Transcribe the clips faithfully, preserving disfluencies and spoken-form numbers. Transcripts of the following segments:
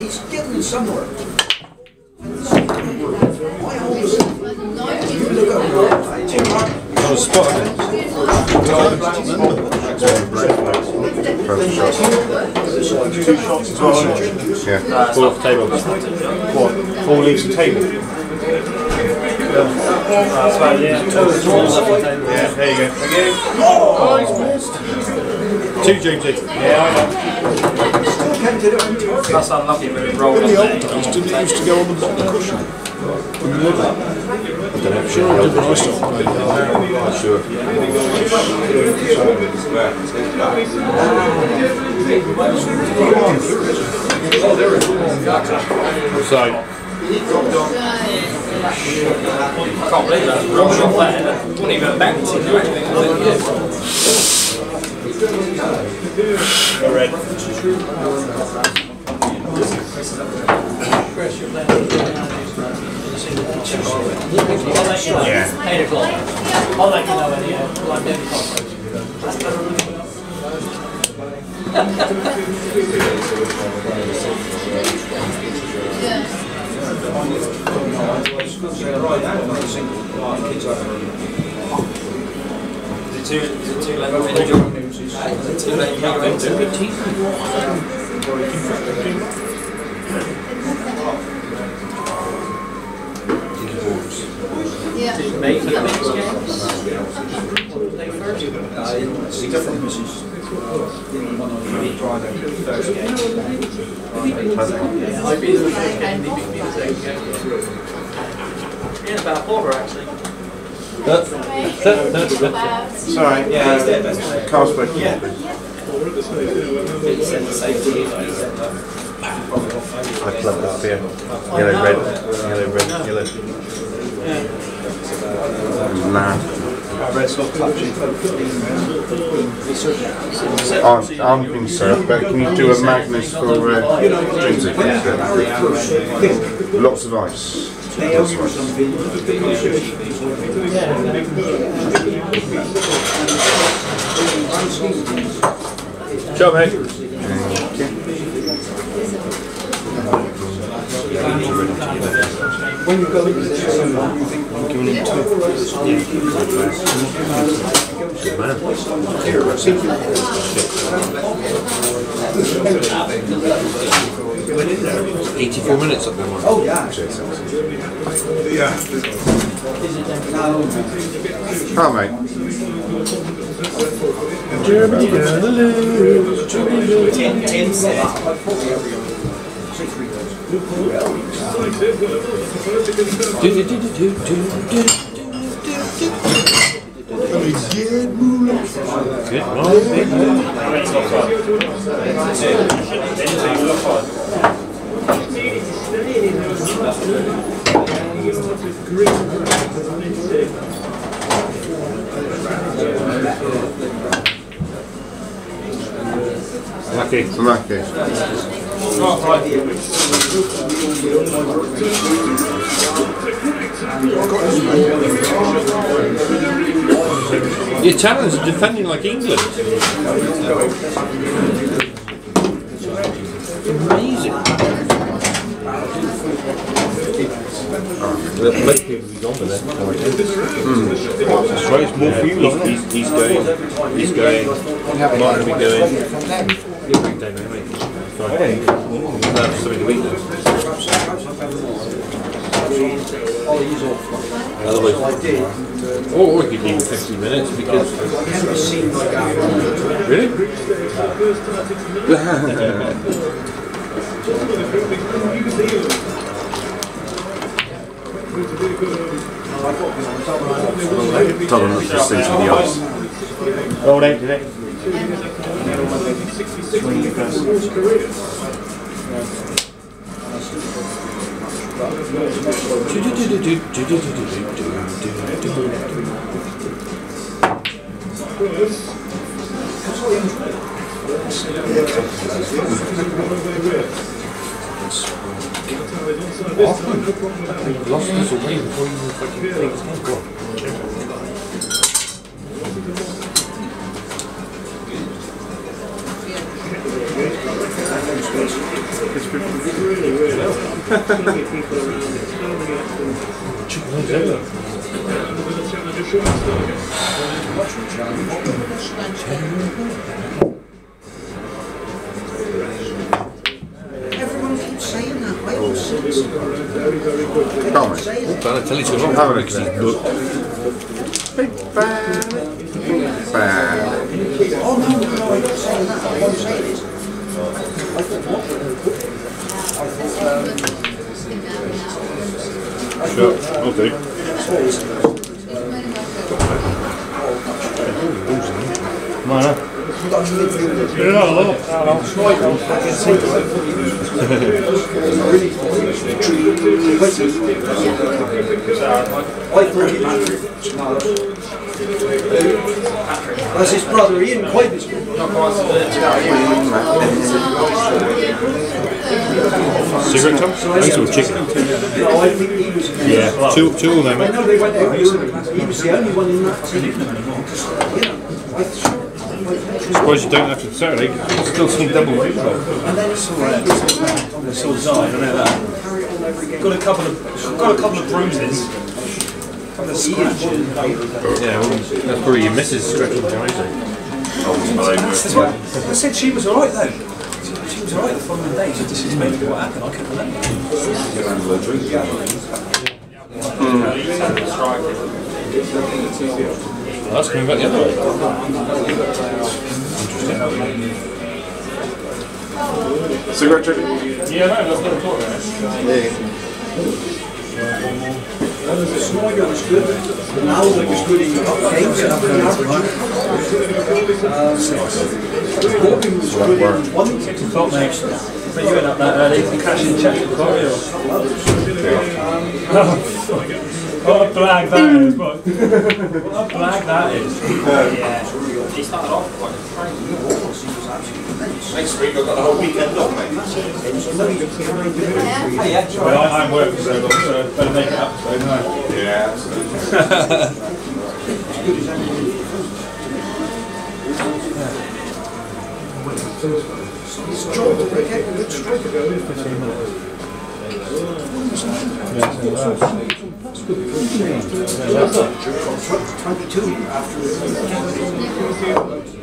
He's getting somewhere. On a spot. Two shots as well. Yeah. Four off the table. What? Four leaves the table. Yeah, there you go. Oh, he's missed. Two, Jamesy. Yeah, I know. That's unlucky, but it rolled In up the there. old days, didn't it used to go on the bottom cushion? In the middle? I don't know. Sure, I did when I started playing. Sure. So, Can't believe that. Rolled up there. It wasn't even a banked or anything, was it? red. Yeah. Eight o'clock. I'll let you know when you have like David Is it too, is it too late for me to join? Is it too late for me to go into it? Yeah. Did May the next games? They first? See different missions. Friday, Thursday. Yeah, I'd be the first game, they beat me the second game. Yeah, about a quarter actually. Sorry, yeah, Carlsberg. Yeah. I love that beer. Yellow, red, yellow, red, yellow. Mad. Red soft touchy. Aren't, aren't being served, but can you do a Magnus for uh, drinks? Lots of ice. Lots of ice. Ciao, mate. When you go into this, you think I'm giving him two. Good man. eighty-four minutes up there, Mark. Oh, yeah. Yeah. Oh, mate. Germany gonna lose. Good Lucky. Lucky. The Italians are defending like England. Amazing. Well, most people will be gone with that. Mm. That's right, it's more for you, he's, he's, he's going, he's going, Martin will be going. Don't know, mate. Fine. No, something to eat then. Otherwise, or we could leave fifty minutes because. Really? Tell them not to sing to the ice. Rolled eight today. You've lost this away before you even fucking think it's going to go. It's Everyone keeps saying that. I always say this. Come on. Say it. Trying to tell you so long. Have a look Because at he's it. booked. Big fan. Big fan. Oh no, no, no, I'm not saying that. What I'm saying is, I thought what? I thought, Sure, okay. Come on, huh? you got to live through this. Yeah, hello. I thought he was no. That's his brother Ian, quite his Cigarette, Tom? I used to have chicken. No, I think he was. Yeah, two, two of them, I mate. know they went out. He was the only one in that team. You know, I sure. Suppose you don't have to Saturday. There's still some double football. And then it's all right. On the sort of side, I know that. Carry it on every game. Got a couple of, got a couple of bruises. A couple of scratches. Yeah, well, that's probably your missus stretching down, isn't it? That's what I said. She was alright though. She was alright the following day. She said, "This is maybe what happened." I couldn't remember. Well, that's coming back the other way. Cigarette chicken? Yeah, no, that's not a talk about it. Snyder was good. Ronaldo was good in games. Robin was good in one. Six o'clock, mate. But you went up that early to cash in check for Corio. What a blag that is! What, what a blag that is! Yeah. He started off quite crazy. Next week I've got the whole weekend off, mate. Hey, actually. Well, I haven't worked for so long, so better make it up. So no. Yeah. His job to break out a good striker. twenty-two after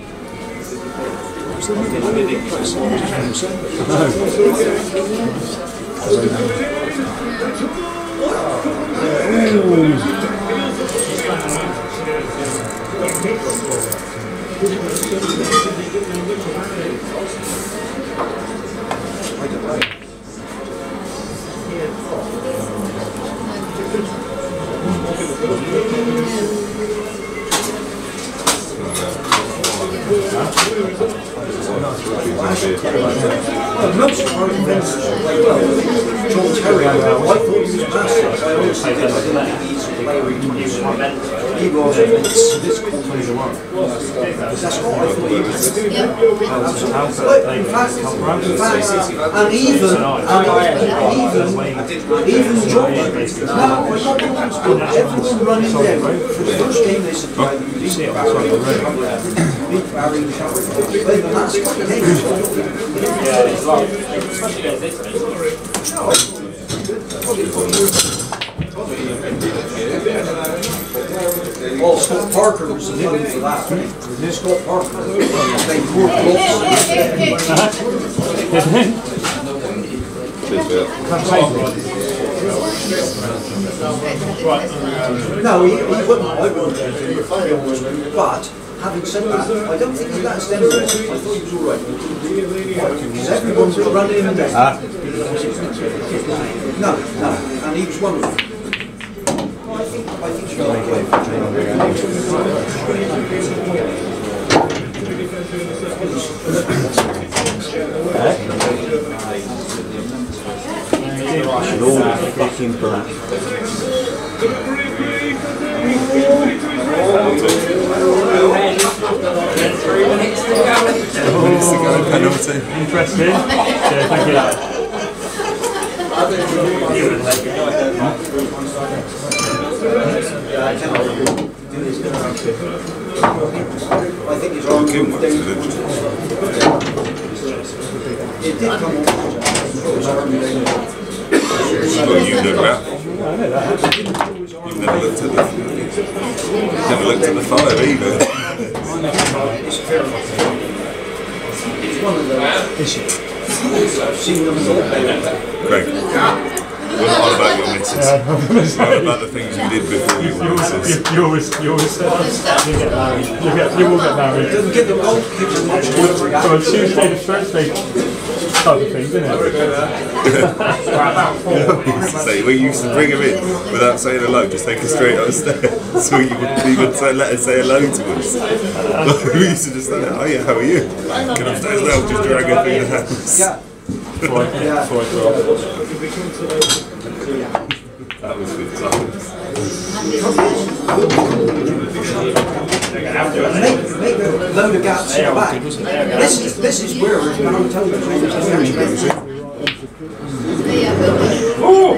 Well, most of our events play well. John Terry, I thought he was massive. I always say that I didn't think he's a player he was. He was this, this competition. That's what I thought he was. But in fact, in fact, and even, and even, even John, now I got to honest with you, everyone running there, for the first game they supplied, you see it, that's right, big Barry, but the last couple of games, Yeah, it's like, especially against this team. well, Scott Parker was the leader for that. Scott Parker, they poured No, he, he wouldn't, I wouldn't. But, having said that, I don't think he let us down. I thought he was alright. Because everyone was running in there. Ah. No, no, and he was one of them. I think, I think he's okay. Interesting. Yeah, thank you. Yeah, I cannot. think it's on. Kim went to the It did come on. Well, you know that. You've never looked at the never looked at the fire either. It's one of those. Is it? I've seen them all. Craig, we're not on about your missus. We're on about the things you did before you were missus. You always, you always say, you get married. You, get, you will get married. Doesn't give them old kids as much time to react. So on Tuesday the Thursday type of thing, isn't it? We used to say, we used to bring him in without saying hello, just take us straight upstairs. So you wouldn't even say, let us say hello to us. We used to just say, oh yeah, how are you? Get upstairs now, just drag her through the house. Yeah. Before I, before I grow up. That was good times. Make, make a load of gaps in the back. This is, this is where when I'm telling you, Oh!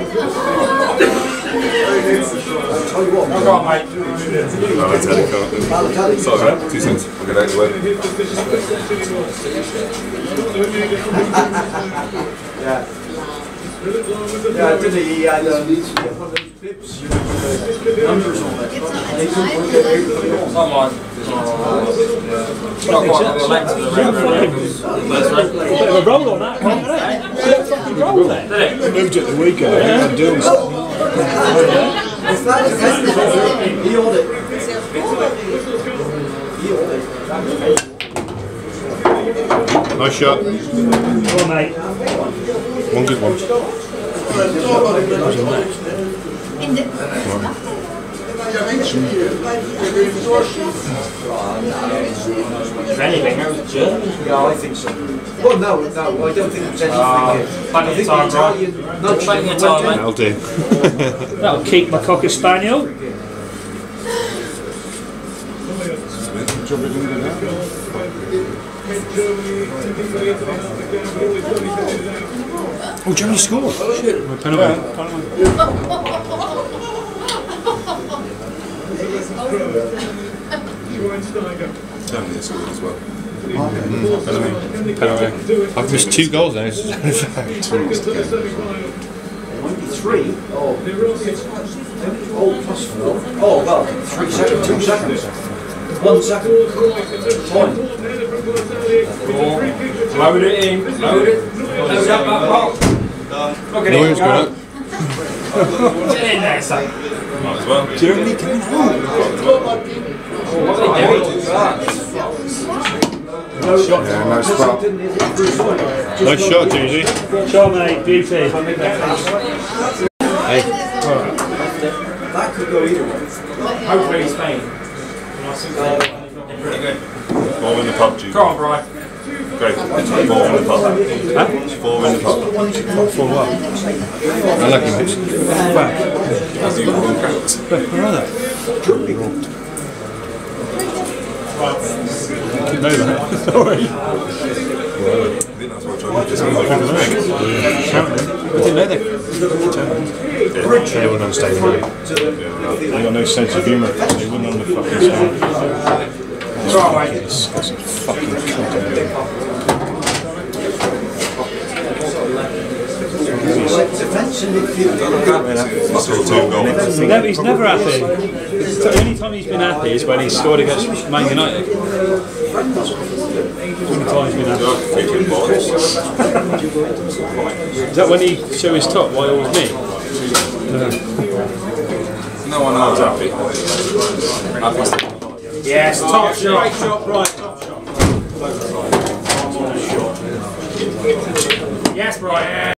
I'll tell you what. I've got mate. Balotelli can't do it. Sorry, man. Two cents. I'll get out of the way. Yeah. Yeah, didn't he? He had uh, one of those bibs, you know, with the numbers on it. They couldn't work it out. Not mine. Not quite the length of the round. Bit of a roll on that, can't you? Fucking roll there. Moved it the weekend. I'm doing something. If that is he owed it. He owed it. Nice shot. Come on, mate. One good one. If anything, that was German. Yeah, I think so. Well, no, no, I don't think there's anything. Uh, I think the Italian. No, Plenty of time, mate. That'll do. That'll keep my Cocker Spaniel. Oh, Germany scored. Shit. Penalty. Germany scored as well. Penalty. Penalty. I've missed two goals now. Three? Oh. Oh, plus four. Oh, well, three seconds, two seconds. One second. Fine. Load it in. Load it. Load up that box. Look at No it. one's got it. Get in there, son. Might as well. Germany coming home. What are they doing? Yeah, nice spot. Nice shot, Judy. Shot, mate. Beauty. Hey. That could go either way. Hopefully Spain. Pretty good. Four in the pub, Jude. Come on, Brian. Great. Four in the pub. Huh? Four in the pub. For what? I like him. As you all count. Where are they? I didn't know that. Sorry. I think that's what I'm trying to do. I didn't know they. They wouldn't understand me. They got no sense of humour. They wouldn't on the fucking stand. It's a fucking cunt. Never, he's never happy. The only time he's been happy is when he scored against Man United. The only time he's been happy. Is that when he showed his top? Why always me? No one else happy. Happy. Yes, top shot. Great shot, Brian. Top shot.